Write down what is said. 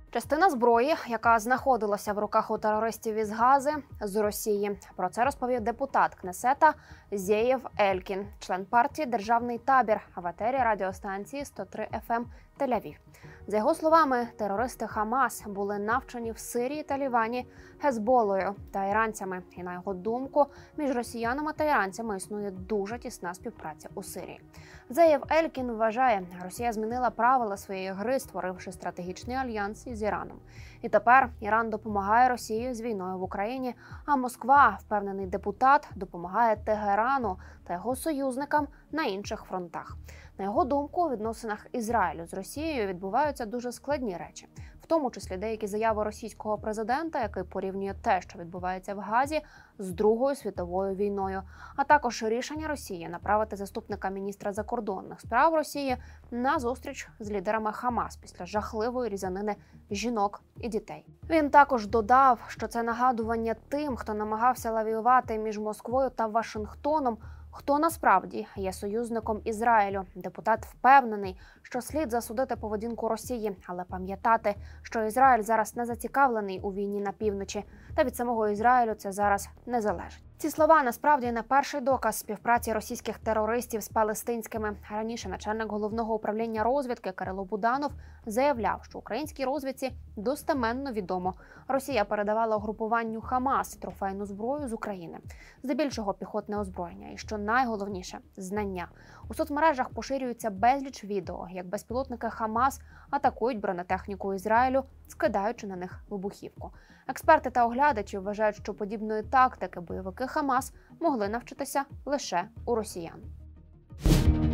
Частина зброї, яка знаходилася в руках у терористів із Гази, з Росії. Про це розповів депутат Кнесета Зеєв Елькін, член партії «Державний табір» в етері радіостанції 103 FM Тель-Авів. За його словами, терористи Хамас були навчені в Сирії та Лівані Гезболою та іранцями. І на його думку, між росіянами та іранцями існує дуже тісна співпраця у Сирії. Зеєв Елькін вважає, Росія змінила правила своєї гри, створивши стратегічний альянс із Іраном. І тепер Іран допомагає Росії з війною в Україні, а Москва, впевнений депутат, допомагає Тегерану та його союзникам на інших фронтах. На його думку, у відносинах Ізраїлю з Росією відбуваються дуже складні речі, в тому числі деякі заяви російського президента, який порівнює те, що відбувається в Газі, з Другою світовою війною, а також рішення Росії направити заступника міністра закордонних справ Росії на зустріч з лідерами Хамас після жахливої різанини жінок і дітей. Він також додав, що це нагадування тим, хто намагався лавіювати між Москвою та Вашингтоном, хто насправді є союзником Ізраїлю. Депутат впевнений, що слід засудити поведінку Росії, але пам'ятати, що Ізраїль зараз не зацікавлений у війні на півночі, та від самого Ізраїлю це зараз не залежить. Ці слова насправді не перший доказ співпраці російських терористів з палестинськими. Раніше начальник головного управління розвідки Кирило Буданов заявляв, що українській розвідці достеменно відомо, Росія передавала угрупуванню Хамас трофейну зброю з України. Здебільшого піхотне озброєння і, що найголовніше, знання. У соцмережах поширюються безліч відео, як безпілотники Хамас атакують бронетехніку Ізраїлю, скидаючи на них вибухівку. Експерти та оглядачі вважають, що подібної тактики бойовики Хамас могли навчитися лише у росіян.